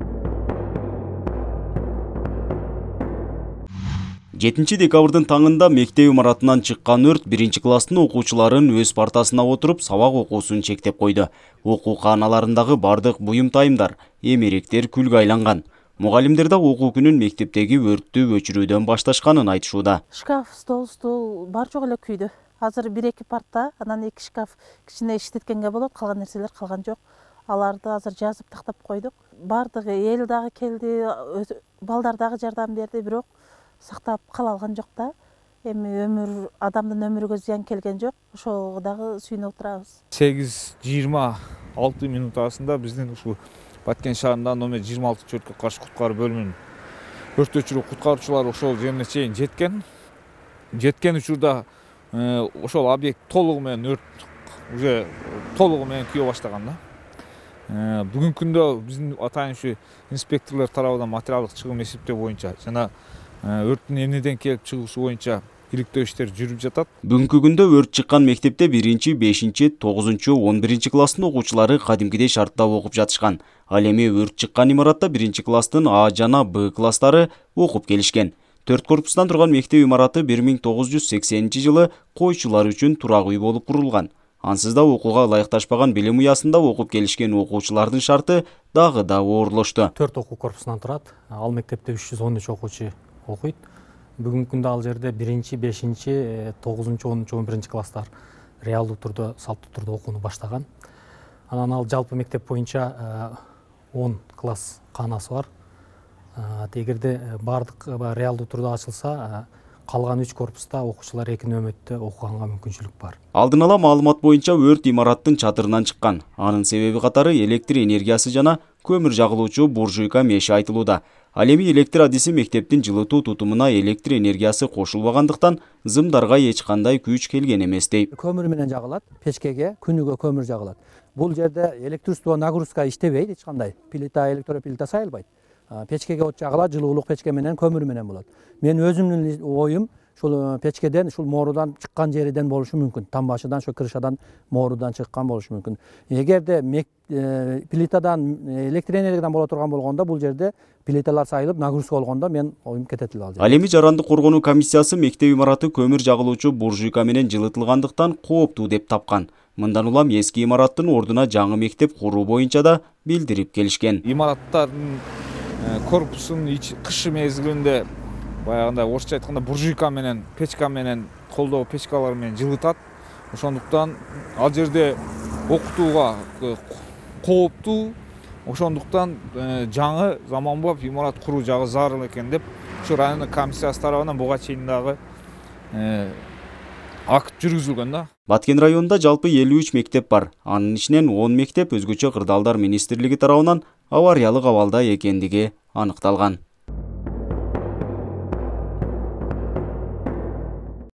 Жетинчи декабрдын таңында мектеп имаратынан чыккан өрт 1-класстын окуучуларын өз партасына отуруп сабак окуусун чектеп койду. Окууканаларындагы бардык буюм тайымдар, эмеректер күлгө айланган. Мугалимдер да окуу күнүн мектептеги өрттү өчүрүүдөн башташканын айтышууда. Шкаф, стол бар жок эле күйдү. Азыр 1-2 парта, анан 2 шкаф кичине иштеткенге болот, калган нерселер калган жок. Аларды азыр жазып тактап койдук. Бардыгы эл дагы келди, балдар дагы жардам берди, бирок сактап кала алган жок да. Эми адамдын өмүрүгө зыян келген жок. Ошого дагы сүйүнүп отурабыз. 8:26 минут арасында биздин ушул Баткен шаарында номер 26 өрткө каршы куткаруу бөлүмүнүн өрт өчүрүү куткаруучулары ошол жерине чейин жеткен. Жеткен учурда ошол объект толугу менен өрт уже толугу менен күйө баштаган да. Бүгүнкү күндө биздин атайын ушу инспекторлор тарабынан материалдык чыгым эсептөө боюнча жана өрттүн эмнеден келип чыгуусу боюнча иликтөө иштери жүрүп жатат. Бүгүнкү күндө өрт чыккан мектепте 1-5, 9, 11-класстын окуучулары кадимкидей шартта окуп жатышкан. Ал эми өрт чыккан имаратта 1-класстын А жана Б класстары окуп келишкен. 4 корпустан турган мектеп имараты 1980-жылы койчулар үчүн турак үй болуп курулган. Ансыз да окууга ылайыкташпаган билим уясында окуп келишкен окуучулардын шарты дагы да оорлошту. 4 окуу корпусунан турат. Ал мектепте 313 окуучу окуйт. Бүгүнкү күндө ал жерде 1, 5, 9, 10, 11 класстар реалдуу турда, салттуу турда окууну баштаган. Анан ал жалпы мектеп боюнча 10 класс канасы бар. Эгерде бардык реалдуу турда ачылса, калган 3 корпуста окуучулар 2 нөмөттө окуганга мүмкүнчүлүк бар. Алдын ала маалымат боюнча өрт имараттын чатырынан чыккан. Анын себеби катары электр энергиясы жана көмүр жагылуучу буржуйка меши айтылууда. Ал эми электр адиси мектептин жылытуу тутумуна электр энергиясы кошулбагандыктан зымдарга эч кандай күч келген эмес дейт. Көмүр менен жагылат, печкеге күнүгө көмүр жагылат. Бул жерде электричество нагрузка иштебейт эч кандай. Плита, электроплита сайылбайт. Печкеге от жагылат, жылуулук печке менен, көмүр менен болот. Мен өзүмдүн оюм ушул печкеден, ушул moorudan чыккан жерден болушу мүмкүн. Тамбашыдан, ошо крышадан, moorudan чыккан болушу мүмкүн. Эгерде плитадан, электр энергиядан боло турган болгондо, бул жерде плиталар сайылып, нагрузка болгондо мен оюм кетет эле ал жерде. Ал эми жарандык коргонуу комиссиясы мектеп имараты көмүр жагылуучу буржуйка менен жылытылгандыктан кооптуу деп тапкан. Мындан улам эски имараттын ордуна жаңы мектеп куруу боюнча да билдирип келишкен. Имараттардын корпусунун кышы мезгилинде баягындай орусча айтканда буржуйка менен, печка менен, колдоо печкалар менен жылытат. Ошондуктан ал жерде окутууга кооптуу, ошондуктан жаңы заманбап имарат куруу жагы зарыл экен деп ушу райондук комиссиясы тарабынан буга чейин дагы акт жүргүзүлгөн да. Баткен районунда жалпы 53 мектеп бар. Анын ичинен 10 мектеп өзгөчө кырдаалдар министрлиги тарабынан авариялык абалда экендиги аныкталган.